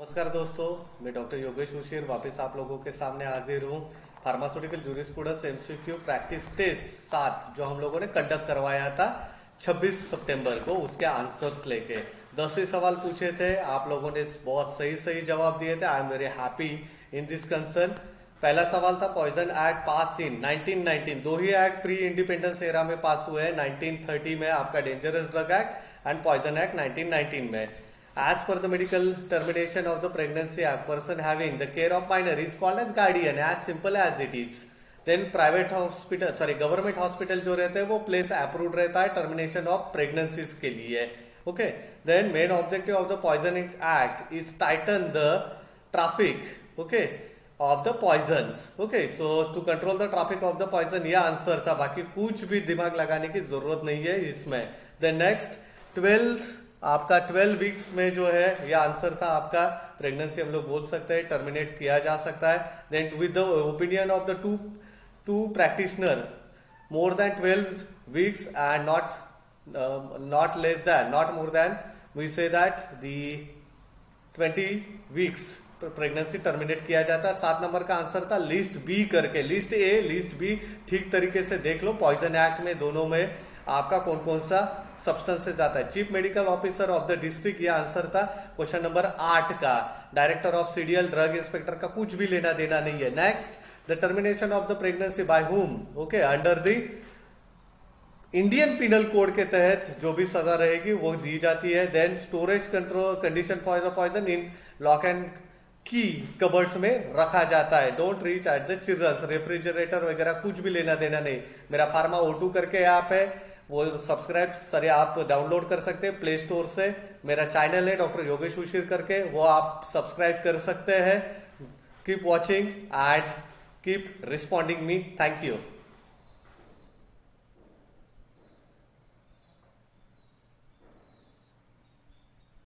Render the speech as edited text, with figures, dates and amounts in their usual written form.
नमस्कार दोस्तों, मैं डॉक्टर योगेश उशीर वापस आप लोगों के सामने हाजिर हूँ। Pharmaceutical jurisprudence MCQ practice test 7 जो हम लोगों ने कंडक्ट करवाया था 26 सितंबर को, उसके आंसर्स लेके 10 ही सवाल पूछे थे। आप लोगों ने बहुत सही जवाब दिए थे। I am very happy in this concern. पहला सवाल था पॉइजन एक्ट पास इन 1919। दो ही एक्ट प्री इंडिपेंडेंस एरा में पास हुए हैं। 1930 में आपका dangerous drug act and poison act 1919 में। As per the medical termination of the pregnancy act, person having the care of minor is called as guardian, as simple as it is. Then private hospital, government hospital जो रहते हैं वो place approved रहता है termination of pregnancies के लिए. Okay. Then main objective of the Poisoning Act is tighten the traffic, okay, of the poisons. Okay. So to control the traffic of the poison, ये answer था, बाकी कुछ भी दिमाग लगाने की जरूरत नहीं है इसमें. Then next 12 वीक्स में जो है ये आंसर था आपका, प्रेगनेंसी हम लोग बोल सकते हैं टर्मिनेट किया जा सकता है. Then with the opinion of the two practitioner more than 12 weeks and not less than, not more than, we say that the 20 weeks pregnancy terminate किया जाता है. 7 नंबर का आंसर था लिस्ट बी करके, लिस्ट ए लिस्ट बी ठीक तरीके से देख लो. पॉइजन एक्ट में दोनों में आपका कौन कौन सा सब्सटेंसेस जाता है. Chief medical officer of the district ये आंसर था क्वेश्चन नंबर 8 का. Director of CDL drug inspector का कुछ भी लेना देना नहीं है. Next, the termination of the pregnancy by whom, okay, under the Indian penal code के तहत जो भी सजा रहेगी वो दी जाती है. Then storage control condition for the poison in lock and key cupboards में रखा जाता है. Don't reach at the childrens. Refrigerator वगैरह कुछ भी लेना देना नहीं. मेरा फार्मा O2 करके ऐप है, वो सब्सक्राइब आप डाउनलोड कर सकते हैं प्ले स्टोर से. मेरा चैनल है डॉक्टर योगेश उशीर करके, वो आप सब्सक्राइब कर सकते हैं. Keep watching and keep responding me. Thank you.